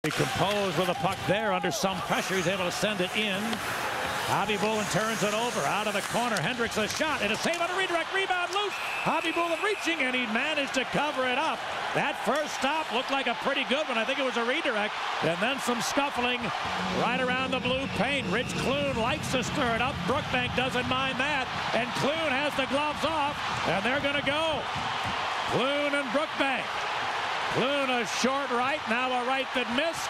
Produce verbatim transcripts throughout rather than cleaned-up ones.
He composed with a puck there under some pressure. He's able to send it in. Hobby Bullen turns it over out of the corner. Hendricks a shot and a save on a redirect. Rebound loose. Hobby Bullen reaching and he managed to cover it up. That first stop looked like a pretty good one. I think it was a redirect. And then some scuffling right around the blue paint. Rich Clune likes to stir it up. Brookbank doesn't mind that. And Clune has the gloves off and they're going to go. Clune and Brookbank. Clune a short right, now a right that missed.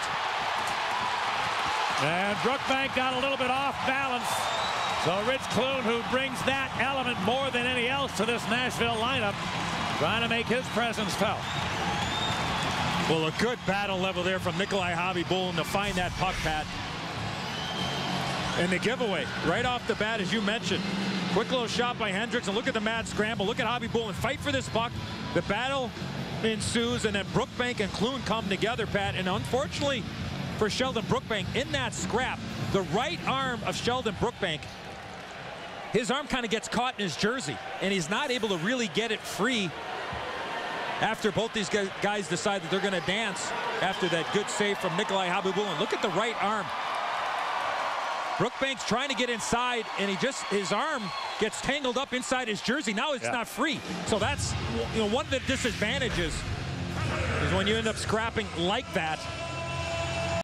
And Brookbank got a little bit off balance. So Rich Clune, who brings that element more than any else to this Nashville lineup, trying to make his presence felt. Well, a good battle level there from Nikolai Hobby Bullen to find that puck, Pat. And the giveaway right off the bat, as you mentioned. Quick little shot by Hendricks, and look at the mad scramble. Look at Hobby Bullen fight for this puck. The battle ensues, and then Brookbank and Clune come together, Pat. And unfortunately for Sheldon Brookbank, in that scrap, the right arm of Sheldon Brookbank, his arm kind of gets caught in his jersey, and he's not able to really get it free after both these guys decide that they're going to dance after that good save from Nikolai Hobby Bullen. Look at the right arm. Brookbank's trying to get inside, and he just, his arm gets tangled up inside his jersey. Now it's yeah. not free. So that's, you know, one of the disadvantages is when you end up scrapping like that.